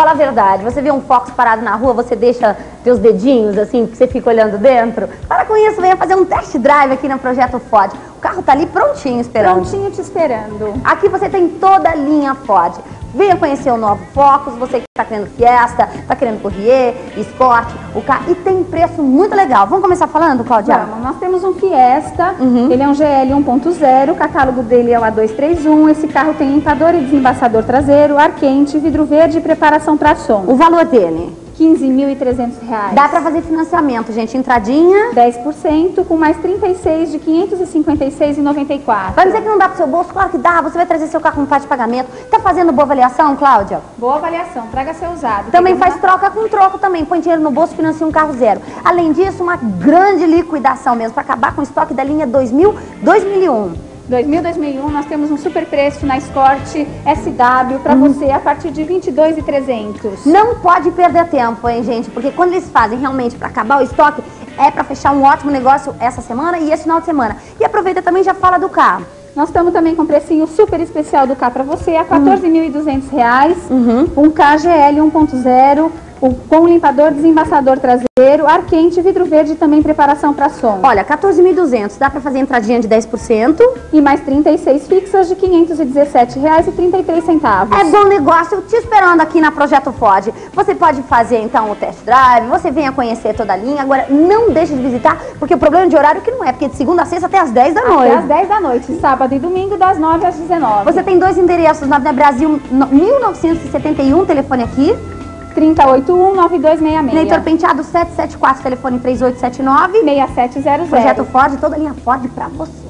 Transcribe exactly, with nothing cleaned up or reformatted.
fala a verdade, você vê um Focus parado na rua, você deixa teus dedinhos assim, que você fica olhando dentro? Para com isso, venha fazer um test drive aqui no Projeto Ford. O carro tá ali prontinho esperando. Prontinho te esperando. Aqui você tem toda a linha Ford. Venha conhecer o novo Focus, você que está querendo Fiesta, está querendo Courier, Escort, o carro, e tem preço muito legal. Vamos começar falando, Cláudia? Vamos, nós temos um Fiesta, uhum. Ele é um G L um ponto zero, o catálogo dele é o A dois três um, esse carro tem limpador e desembaçador traseiro, ar quente, vidro verde e preparação para som. O valor dele? quinze mil e trezentos reais. Dá para fazer financiamento, gente, entradinha? dez por cento, com mais trinta e seis de quinhentos e cinquenta e seis reais e noventa e quatro centavos. Vai dizer que não dá pro seu bolso? Claro que dá, você vai trazer seu carro com parte de pagamento. Tá fazendo boa avaliação, Cláudia? Boa avaliação, traga seu usado. Também faz troca com troco também, põe dinheiro no bolso e financia um carro zero. Além disso, uma grande liquidação mesmo, para acabar com o estoque da linha dois mil, dois mil e um. dois mil, dois mil e um, nós temos um super preço na Escort S W para hum. você a partir de vinte e dois mil e trezentos. Não pode perder tempo, hein, gente? Porque quando eles fazem realmente para acabar o estoque, é para fechar um ótimo negócio essa semana e esse final de semana. E aproveita também e já fala do carro. Nós estamos também com um precinho super especial do carro para você, a quatorze mil e duzentos reais, uhum. um K G L um ponto zero, com limpador, desembaçador traseiro, ar quente, vidro verde e também preparação para som. Olha, quatorze mil e duzentos, dá para fazer entradinha de dez por cento. E mais trinta e seis fixas de quinhentos e dezessete reais e trinta e três centavos. É bom negócio, te esperando aqui na Projeto Ford. Você pode fazer então o test drive, você venha conhecer toda a linha. Agora não deixe de visitar, porque o problema de horário que não é, porque de segunda a sexta até às dez da noite. Até às dez da noite, sábado e domingo das nove às dezenove. Você tem dois endereços, na Brasil mil novecentos e setenta e um, telefone aqui. trinta e oito um, nove dois seis seis. Leitor Penteado setecentos e setenta e quatro, telefone três oito sete nove, seis sete zero zero. Projeto Ford, toda a linha Ford pra você.